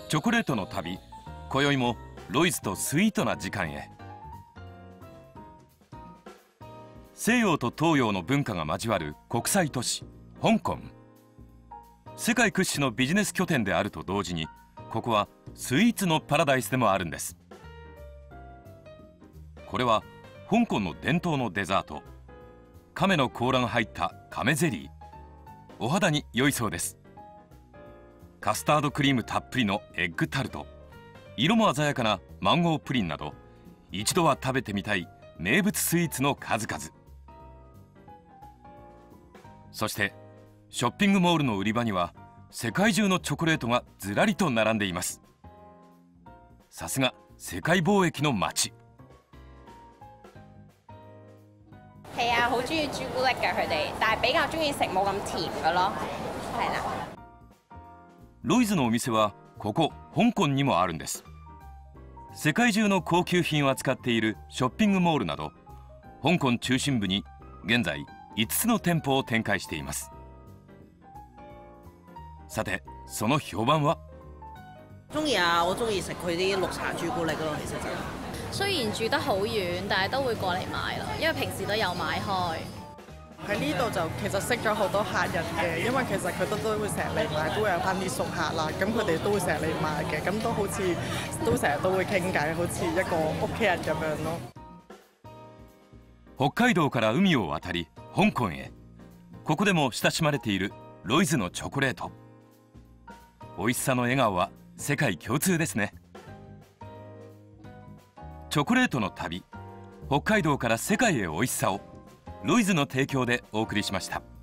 チョコレートの旅、今宵もロイズとスイートな時間へ。西洋と東洋の文化が交わる国際都市香港。世界屈指のビジネス拠点であると同時に、ここはスイーツのパラダイスでもあるんです。これは香港の伝統のデザート、亀の甲羅が入った亀ゼリー。お肌に良いそうです。カスタードクリームたっぷりのエッグタルト、色も鮮やかなマンゴープリンなど、一度は食べてみたい名物スイーツの数々。そしてショッピングモールの売り場には世界中のチョコレートがずらりと並んでいます。さすが世界貿易の街。 係啊，好中意朱古力㗎佢哋，但係比較中意食冇咁甜嘅咯，係啦。 ロイズのお店はここ香港にもあるんです。世界中の高級品を扱っているショッピングモールなど、香港中心部に現在5つの店舗を展開しています。さてその評判は？ 中意啊！我中意食佢啲綠茶朱古力咯，其實就雖然住得好遠，但係都會過嚟買咯，因為平時都有買開。 喺呢度就其實識咗好多客人嘅，因為其實佢都會成日嚟買，都會有翻啲熟客啦。咁佢哋都會成日嚟買嘅，咁都好似都成日都會傾偈，好似一個屋企人咁樣咯。 北海道から海を渡り香港へ。ここでも親しまれているロイズのチョコレート。美味しさの笑顔は世界共通ですね。チョコレートの旅、北海道から世界へ美味しさを、ロイズの提供でお送りしました。